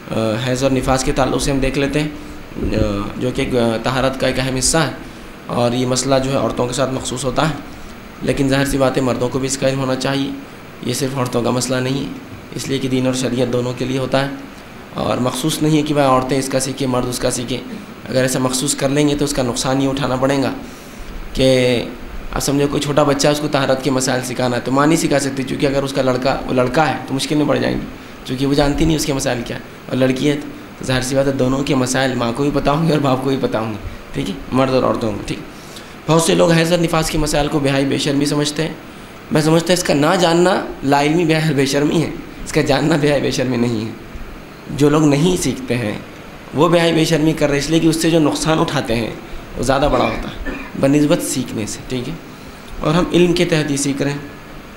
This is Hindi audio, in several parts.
हैज़ और निफास के ताल्लुक़ से हम देख लेते हैं, जो कि तहारत का एक अहम हिस्सा है और ये मसला जो है औरतों के साथ मखसूस होता है, लेकिन ज़ाहिर सी बात है मर्दों को भी इसका इल्म होना चाहिए। ये सिर्फ़ औरतों का मसला नहीं है, इसलिए कि दीन और शरीयत दोनों के लिए होता है और मखसूस नहीं है कि भाई औरतें इसका सीखें मर्द उसका सीखें। अगर ऐसा मखसूस कर लेंगे तो उसका नुकसान ये उठाना पड़ेगा कि आप समझो कोई छोटा बच्चा उसको तहारत के मसाइल सिखाना है तो माँ नहीं सिखा सकती, क्योंकि अगर उसका लड़का है तो मुश्किल में पड़ जाएंगी, क्योंकि वो जानती नहीं उसके मसाइल क्या है, और लड़की है तो ज़ाहिर सी बात है दोनों के मसाइल माँ को भी पता होंगे और बाप को भी पता होंगे, ठीक है, मर्द और औरतों को। ठीक, बहुत से लोग हैज़ और निफास के मसाइल को बेहाई बेशर्मी समझते हैं। मैं समझता हूँ इसका ना जानना लाइल्मी बेहाई बेशर्मी है, इसका जानना बेहाई बेशर्मी नहीं है। जो लोग नहीं सीखते हैं वो बेहाई बेशर्मी कर रहे हैं, इसलिए कि उससे जो नुकसान उठाते हैं वो ज़्यादा बड़ा होता है बनिस्बत सीखने से। ठीक है, और हम इल्म के तहत ही सीख रहे हैं।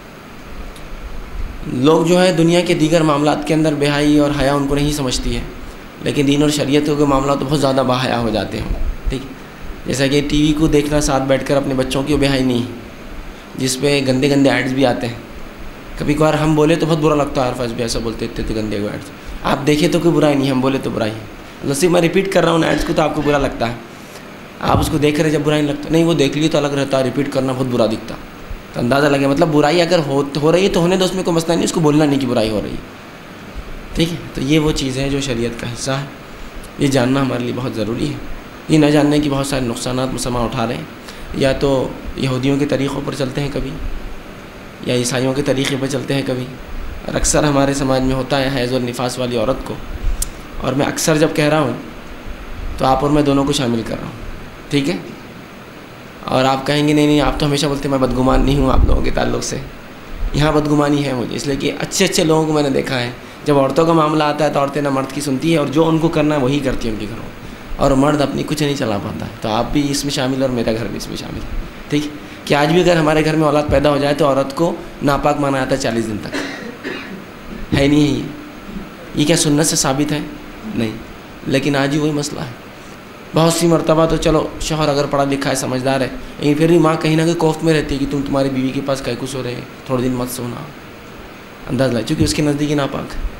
लोग जो है दुनिया के दीगर मामलात के अंदर बेहाई और हया उनको नहीं समझती है, लेकिन दीन और शरीयत के मामला तो बहुत ज़्यादा बाहया हो जाते हैं। ठीक, जैसा कि टीवी को देखना साथ बैठकर अपने बच्चों की बेहाई नहीं है, जिस पे गंदे गंदे एड्स भी आते हैं। कभी कभार हम बोले तो बहुत बुरा लगता है, फर्ज भी ऐसा बोलते इतने गंदे एड्स, आप देखे तो कोई बुराई नहीं, हम बोले तो बुराई है। मतलब सिर्फ मैं रिपीट कर रहा हूँ एड्स को तो आपको बुरा लगता है, आप उसको देख रहे जब बुराई नहीं लगता, नहीं वो देख लिए तो अलग रहता है, रिपीट करना बहुत बुरा दिखता, तो अंदाज़ा लगे मतलब बुराई अगर हो रही है तो होने दो, उसमें कोई मसला नहीं, उसको बोलना नहीं कि बुराई हो रही है। ठीक है, तो ये वो चीज़ है जो शरीयत का हिस्सा है, ये जानना हमारे लिए बहुत ज़रूरी है। ये न जानने की बहुत सारे नुकसानात मुसलमान उठा रहे हैं, या तो यहूदियों के तरीक़ों पर चलते हैं कभी, या ईसाइयों के तरीक़े पर चलते हैं कभी, और अक्सर हमारे समाज में होता है हैज़ और निफास वाली औरत को, और मैं अक्सर जब कह रहा हूँ तो आप और मैं दोनों को शामिल कर रहा हूँ। ठीक है, और आप कहेंगे नहीं नहीं आप तो हमेशा बोलते मैं बदगुमान नहीं हूँ आप लोगों के ताल्लुक़ से, यहाँ बदगुमानी है मुझे, इसलिए कि अच्छे अच्छे लोगों को मैंने देखा है जब औरतों का मामला आता है तो औरतें ना मर्द की सुनती है और जो उनको करना है वही करती है उनके घरों, और मर्द अपनी कुछ नहीं चला पाता है। तो आप भी इसमें शामिल और मेरा घर भी इसमें शामिल है। ठीक है, कि आज भी अगर हमारे घर में औलाद पैदा हो जाए तो औरत को नापाक माना जाता है 40 दिन तक, है नहीं है ये क्या सुन्नत से साबित है? नहीं, लेकिन आज ही वही मसला है। बहुत सी मरतबा तो चलो शौहर अगर पढ़ा लिखा है समझदार है, लेकिन फिर भी माँ कहीं ना कहीं कोफ्त में रहती है कि तुम तुम्हारी बीवी के पास कहीं कुछ हो रहे हैं, थोड़े दिन मत सोना, अंदाज़ ला, चूँकि उसके नज़दीक नापाक है।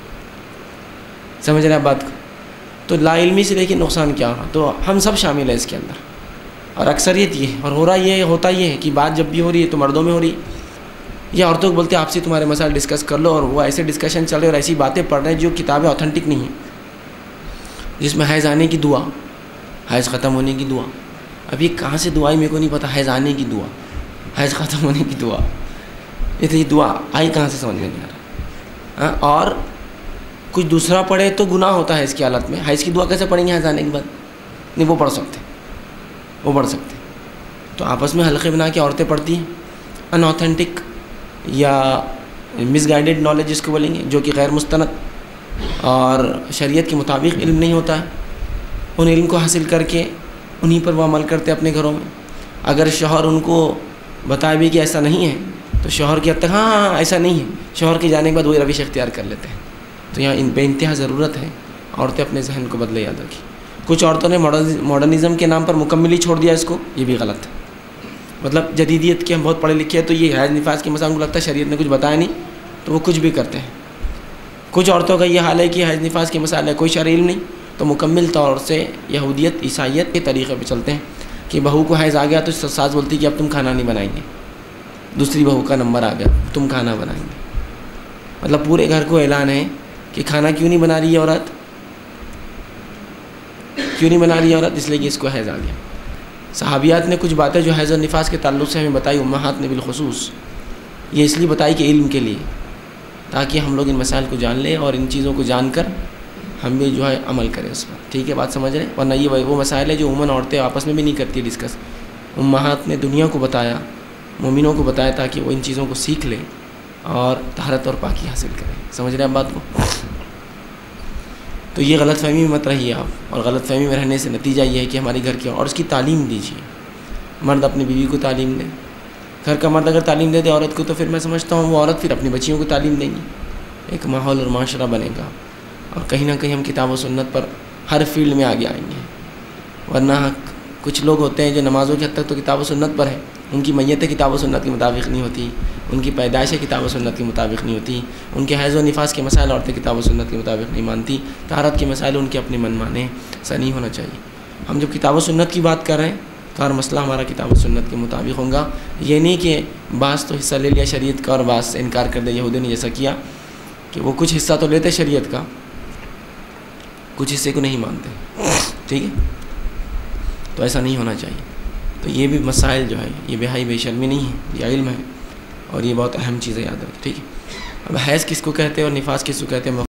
समझ रहे आप बात को? तो लाइल्मी से देखिए नुकसान क्या हो रहा, तो हम सब शामिल है इसके अंदर, और अक्सरियत ये है, और हो रहा ये होता ये है कि बात जब भी हो रही है तो मर्दों में हो रही है, या औरतों को बोलते हैं आपसे तुम्हारे मसाइल डिस्कस कर लो, और वो ऐसे डिस्कशन चल रहे और ऐसी बातें पढ़ रहे हैं जो किताबें ऑथेंटिक नहीं हैं, जिसमें हैज़ आने की दुआ, हैज़ ख़त्म होने की दुआ, अब ये कहाँ से दुआ आई मेरे को नहीं पता, हैज़ आने की दुआ, हैज़ ख़त्म होने की दुआ, ये दुआ आई कहाँ से समझ में नहीं आ रहा। और कुछ दूसरा पढ़े तो गुनाह होता है इसकी हालत में, हैज़ की दुआ कैसे पढ़ेंगे हैज़ आने के बाद? नहीं, वो पढ़ सकते, वो पढ़ सकते। तो आपस में हल्के बना के औरतें पढ़ती हैं अनऑथेंटिक या मिसगाइडेड नॉलेज जिसको बोलेंगे, जो कि गैर मुस्तनद और शरीयत के मुताबिक इल्म नहीं होता है, उन इल्म को हासिल करके उन्हीं पर वो अमल करते अपने घरों में। अगर शौहर उनको बताए भी कि ऐसा नहीं है तो शौहर की हद तक हाँ ऐसा नहीं है, शौहर के जाने के बाद वही रविश इख्तियार कर लेते हैं। तो यहाँ इन बेइंतहा ज़रूरत है औरतें अपने जहन को बदले। याद रखिए, कुछ औरतों ने मॉडर्निज़म के नाम पर मुकम्मल ही छोड़ दिया इसको, ये भी गलत है। मतलब जदीदियत के हम बहुत पढ़े लिखे हैं तो ये हैज़ निफास के मसाइल को लगता है शरीयत ने कुछ बताया नहीं तो वो कुछ भी करते हैं। कुछ औरतों का ये हाल है कि हैज़ निफास के मसाइल है कोई शरई इल्म नहीं, तो मुकम्मल तौर से यहूदियत ईसाइयत के तरीक़े पर चलते हैं कि बहू को हैज़ आ गया तो सास बोलती कि अब तुम खाना नहीं बनाएंगे, दूसरी बहू का नंबर आ गया तुम खाना बनाएंगे। मतलब पूरे घर को ऐलान है कि खाना क्यों नहीं बना रही है औरत, क्यों नहीं बना रही है औरत, इसलिए कि इसको हैज़ आ गया। सहाबियात ने कुछ बातें जो हैज़ और निफास के ताल्लुक़ से हमें बताई, उम्महात ने बिलखुसूस ये इसलिए बताई कि इल्म के लिए, ताकि हम लोग इन मसाइल को जान लें और इन चीज़ों को जानकर हम भी जो है अमल करें उस पर। ठीक है, बात समझ रहे हैं? वरना ये वो मसाइल है जो उमन औरतें आपस में भी नहीं करती डिस्कस। उम्महात ने दुनिया को बताया, मोमिनों को बताया, ताकि वो इन चीज़ों को सीख लें और तहरत और पाकी हासिल करें। समझ रहे हैं आप बात को? तो ये गलतफहमी में मत रहिए आप, और गलतफहमी में रहने से नतीजा ये है कि हमारी घर की और उसकी तालीम दीजिए। मर्द अपनी बीवी को तालीम दें, घर का मर्द अगर तालीम दे दे औरत को तो फिर मैं समझता हूँ वो औरत फिर अपनी बच्चियों को तालीम देंगी, एक माहौल और माशरा बनेगा, और कहीं ना कहीं हम किताब और सुन्नत पर हर फील्ड में आगे आएंगे। वरना कुछ लोग होते हैं जो नमाज़ों की हद तक तो किताब और सुन्नत पर है, उनकी मैयतें किताब व सुन्नत के मुताबिक नहीं होती, उनकी पैदाइशें किताब व सुन्नत के मुताबिक नहीं होती, उनके हैज़ व निफास के मसाइल औरतें किताब व सुन्नत के मुताबिक नहीं मानती, तहारत के मसाइल उनके अपने मन माने, ऐसा नहीं होना चाहिए। हम जब किताब व सुन्नत की बात कर रहे हैं तो हर मसला हमारा किताब व सुन्नत के मुताबिक होगा। ये नहीं कि बास तो हिस्सा ले लिया शरीयत का और बास से इनकार कर दिया। यहूदी ने जैसा किया कि वो कुछ हिस्सा तो लेते शरीयत का, कुछ हिस्से को नहीं मानते, ठीक है। तो ऐसा नहीं होना चाहिए। तो ये भी मसाइल जो है ये बेहाई बेशर्मी नहीं है, ये इल्म है और ये बहुत अहम चीज़ है, याद रखें, ठीक है। अब हैज़ किसको कहते हैं और निफास किसको कहते हैं